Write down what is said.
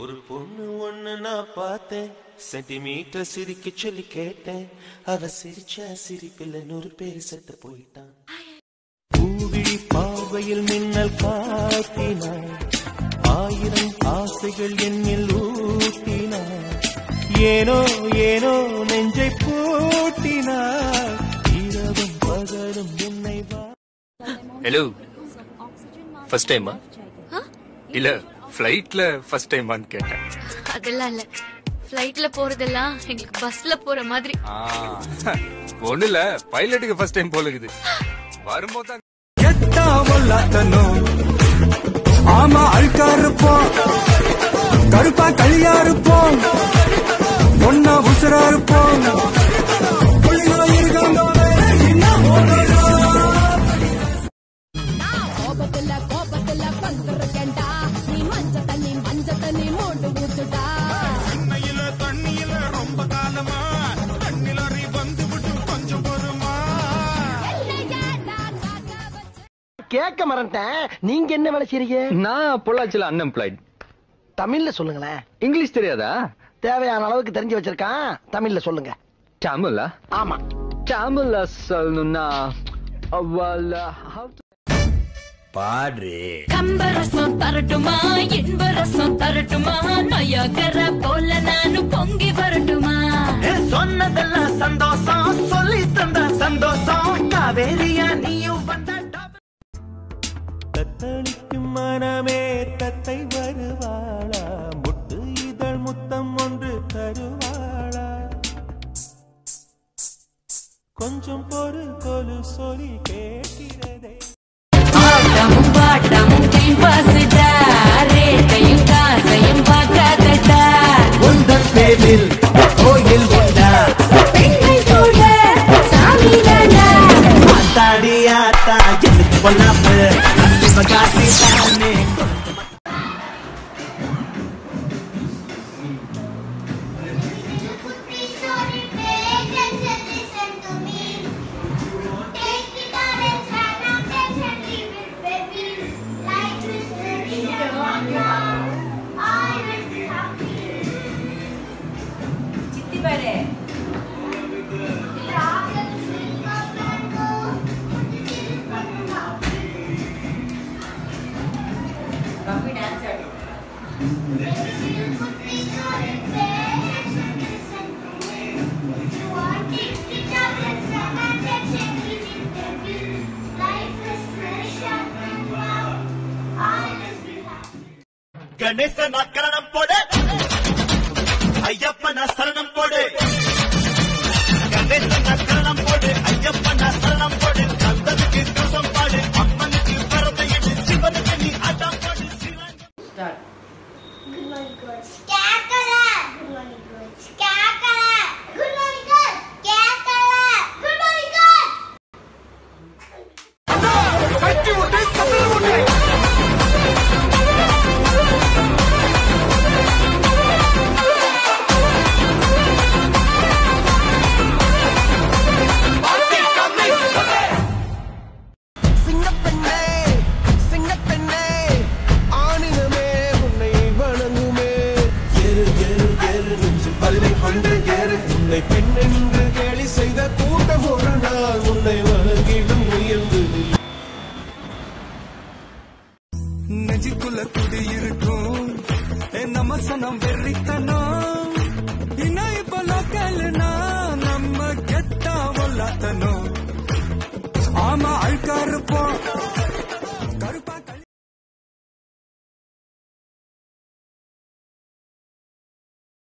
ஒரு பொண்ணு ஒண்ணு நான் பார்த்தேன், சென்டிமீட்டர் சிரிக்க சொல்லி கேட்டேன். அவ சிரிச்ச சிரிப்பில் 100 பேர் செத்து போயிட்டான். பூவிழி பார்வையில் மின்னல் காட்டினான், 1000 ஆசைகள் என்னில் ஊட்டினான். ஏனோ ஏனோ நெஞ்சை பூட்டினான், இரவும் பகலும் என்னை வா. ஹலோ, ஃபர்ஸ்ட் டைமா இல்ல ஃப்ளைட்ல ஃபர்ஸ்ட் டைமான்னு கேட்டேன். அதெல்லாம் இல்ல, ஃப்ளைட்ல போறதெல்லாம் எங்களுக்கு பஸ்ல போற மாதிரி. ஒண்ணு இல்ல, பைலட்டுக்கு ஃபர்ஸ்ட் டைம் போல இருக்குது. வரும்போது ஆமா அழுக்கா இருப்போம், கருப்பா களியா இருப்போம், ஒன்னா உசுரா இருப்போம். கேட்க மறந்துட்டேன், நீங்க என்ன வேலை செய்றீங்க? நான் பொள்ளாச்சியில அன்எம்ப்ளாய்ட். தமிழ்ல சொல்லுங்களேன். இங்கிலீஷ் தெரியாதா? தேவையான அளவுக்கு தெரிஞ்சு வச்சிருக்கான், தமிழ்ல சொல்லுங்க. தமிழா? ஆமா. தமிழ்ல சொல்லணும்னா பாடு. கம்பரசம் தரட்டுமா, இன்பரசம் தரட்டுமா, நயகர போல நானும் பொங்கி வரட்டுமா? சொன்னதெல்லாம் சந்தோஷம், சொல்லி தந்த சந்தோஷம், காவேரியா நீயும் வந்த. தத்தளிக்கும் மனமே தத்தை வருவாளா, முட்டு இதழ் முத்தம் ஒன்று தருவாளா? கொஞ்சம் பொறு கொலு சொல்லி கேட்கிறதே. ஆட்டமும் பாட்டமும் டைம் பாஸ்டா, ரேட்டையும் காசையும் பார்க்காதடா. உந்தன் பேரில் கோயில் உண்டா, பெண்கள் கூட சாமி தானா? ஆத்தாடி ஆத்தா எனக்கு பொல்லாப்பு, சிவகாசி தானே. கணேசன் அக்கரணம் போடு, ஐயப்பன சரணம் போடு. கணேசன் அக்கரணம் போடு, ஐயப்பன சரணம் போடு. கந்தனுக்கு தோசம் பாடு, அம்மனுக்கு பரத எடு, சிவனுக்கு நீ ஆட்டம் போடு. Good morning, girls. Skakala. Good morning, girls. Skakala. Good morning, girls. Skakala. Good morning, girls. கட்டி விட்டு சத்தம் விட்டு. பெண்ணென்று கேலி செய்த கூட்டம் ஒரு நாள் உன்னை வணங்கிடும் உயர்ந்து. நெஞ்சுக்குள்ள துடி இருக்கும் நம்ம சனம் வெறித்தனம், இன்னும் இப்ப லோக்கல்னா நம்ம கெத்தா வல்லாத்தனம். ஆமா அழுக்கா இருப்போம்,